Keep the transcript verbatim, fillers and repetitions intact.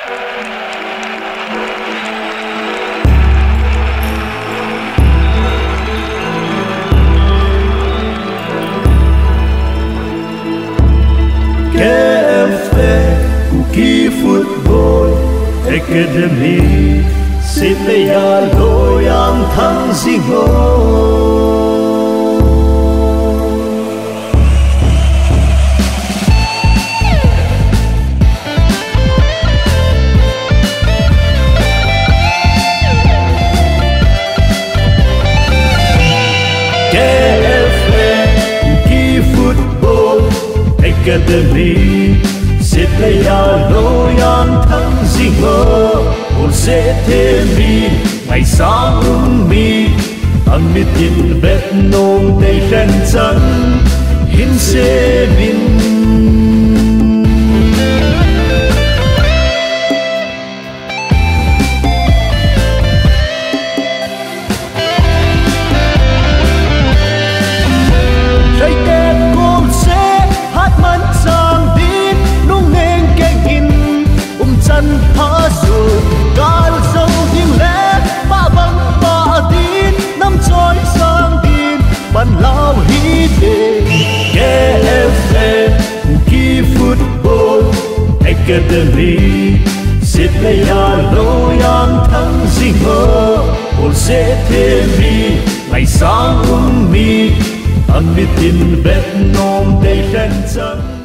Cookie Football Academy xin lấy ya lối ang thăng dinh ngô Cookie Football Academy sẽ lấy ya lối ang thăng dinh ngô ôn sẽ thêm mi ngày sáng um mi âm mi tin bét nôm đầy khen chân hin sẽ vinh lao hí đề K F A Cookie Football Academy xếp lấy ya lối ang thăng dinh ngô ôn sẽ thêm mi ngày sáng um mi âm mi tin bét nôm đầy khen chân